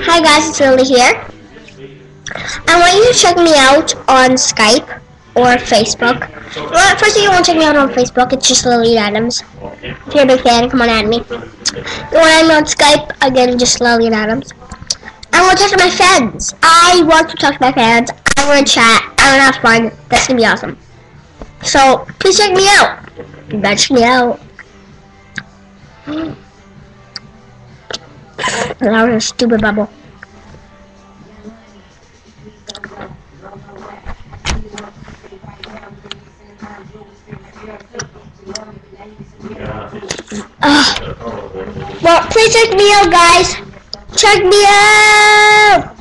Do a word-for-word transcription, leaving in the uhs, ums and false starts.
Hi guys, it's Lily here. I want you to check me out on Skype or Facebook. Well, first if you want to check me out on Facebook, it's just Lily Adams. If you're a big fan, come on at me. If you want to add me on Skype, again, just Lily Adams. I want to talk to my fans. I want to talk to my fans. I want to chat. I want to have fun. That's going to be awesome. So, please check me out. You better check me out. That was a stupid bubble. Uh, well, please check me out, guys. Check me out.